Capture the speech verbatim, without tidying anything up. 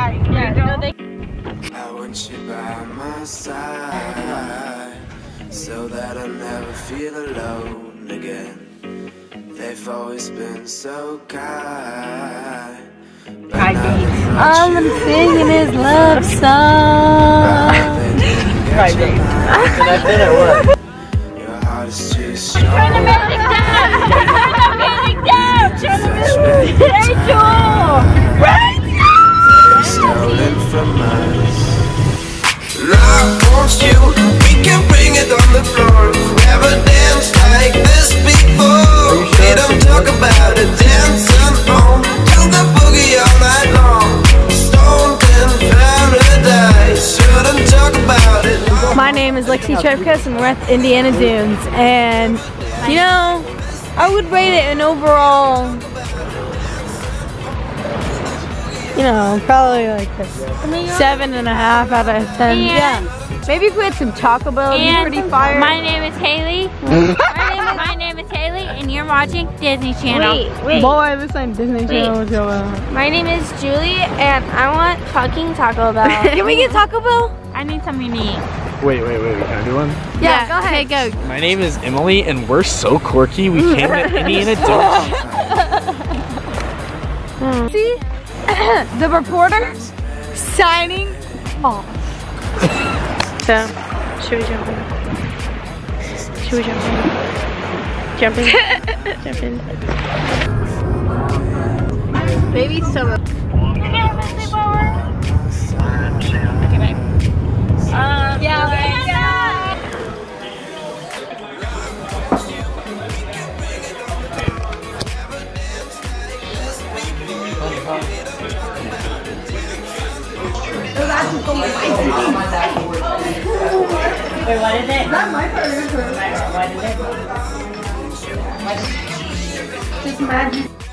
Yeah, yeah. No, they I want you by my side so that I'll never feel alone again. They've always been so kind. all I'm singing is love song. Right, babe. That didn't work. Your heart is too strong. Turn the music down! Turn the music down! Turn the music down! Rachel! Rachel! Stolen from us. Love wants you. We can bring it on the floor. Never danced like this before. We don't talk about it. Dancing on. Till the boogie all night long. Stoned in paradise. Shouldn't talk about it. My name is Lexi Trevkus and we're at the Indiana Dunes, and you know, I would rate it an overall, you know, probably like a seven and a half out of ten. Yeah. Maybe if we had some Taco Bell, it'd be pretty fire. My name is Haley. my, name is, my name is Haley, and you're watching Disney Channel. Wait, wait. Boy, this ain't Disney Channel. What's going on? My name is Julie, and I want fucking Taco Bell. Can we get Taco Bell? I need something to eat. Wait, wait, wait, can I do one? Yeah, yeah, go ahead. Okay, go. My name is Emily, and we're so quirky, we came to Indiana Dunes. See? The reporter signing off. So, should we jump in? Should we jump in? Jump in? Jump in. Baby summer. Um, yeah, okay. Yeah. Wait, what is it? Not my part. What is it? Just magic.